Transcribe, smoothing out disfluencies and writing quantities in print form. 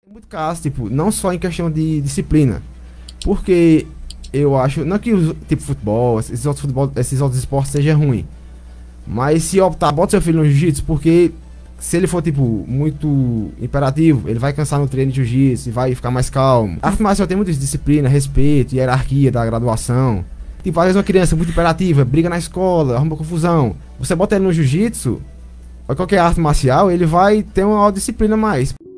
Muito caso, tipo, não só em questão de disciplina. Porque eu acho, não que o tipo futebol, esses outros esportes seja ruim. Mas se optar, bota seu filho no jiu-jitsu, porque se ele for, tipo, muito imperativo, ele vai cansar no treino de jiu-jitsu e vai ficar mais calmo. A arte marcial tem muita disciplina, respeito, hierarquia da graduação. Tipo, às vezes uma criança muito imperativa, briga na escola, arruma confusão. Você bota ele no jiu-jitsu, ou qualquer arte marcial, ele vai ter uma disciplina mais.